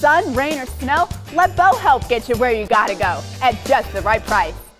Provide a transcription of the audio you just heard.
sun, rain, or snow, let Bow help get you where you gotta go at just the right price.